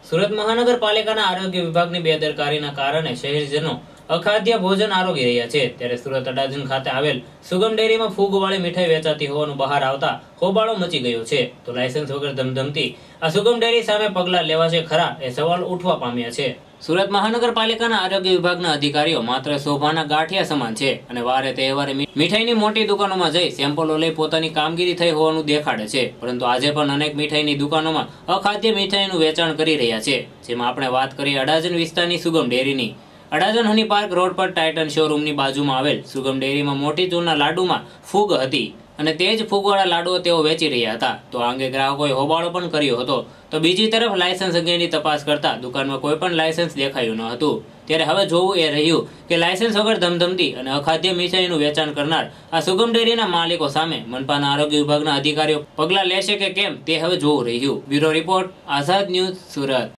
સુરત મહાનગરપાલિકાના આરોગ્ય વિભાગની બેદરકારીના કારણે શહેરીજનો અખાદ્ય ભોજન આરોગી રહ્યા છે। ત્યારે સુરત અડાજણ ખાતે આવેલ સુગમ ડેરીમાં ફૂગવાળી મીઠાઈ વેચાતી હોવાનું બહાર આવતા હોબાળો મચી ગયો છે। તો લાયસન્સ વગર ધમધમતી આ સુગમ ડેરી સામે પગલાં લેવાશે ખરા એ સવાલ ઉઠવા પામ્યા છે। સુરત મહાનગરપાલિકાના આરોગ્ય વિભાગના અધિકારીઓ માત્ર શોભાના ગાંઠિયા સમાન છે અને વારે તહેવારે મીઠાઈની મોટી દુકાનોમાં જઈ સેમ્પલો લઈ પોતાની કામગીરી થઈ હોવાનું દેખાડે છે, પરંતુ આજે પણ અનેક મીઠાઈની દુકાનોમાં અખાદ્ય મીઠાઈનું વેચાણ કરી રહ્યા છે। જેમાં આપણે વાત કરીએ અડાજણ વિસ્તારની સુગમ ડેરીની। અડાજણ હની પાર્ક રોડ પર ટાઇટન શોરૂમની બાજુમાં આવેલ સુગમ ડેરીમાં મોટી ચૂરના લાડુમાં ફૂગ હતી અને તે જ ફૂગવાળા લાડુઓ તેઓ વેચી રહ્યા હતા। તો આ અંગે ગ્રાહકોએ હોબાળો પણ કર્યો હતો। તો બીજી તરફ લાયસન્સ અંગેની તપાસ કરતા દુકાનમાં કોઈ પણ લાયસન્સ દેખાયું ન હતું। ત્યારે હવે જોવું એ રહ્યું કે લાયસન્સ વગર ધમધમતી અને અખાદ્ય મીઠાઈનું વેચાણ કરનાર આ સુગમ ડેરીના માલિકો સામે મનપાના આરોગ્ય વિભાગના અધિકારીઓ પગલાં લેશે કે કેમ તે હવે જોવું રહ્યું। Bureau report, Azad news, Surat.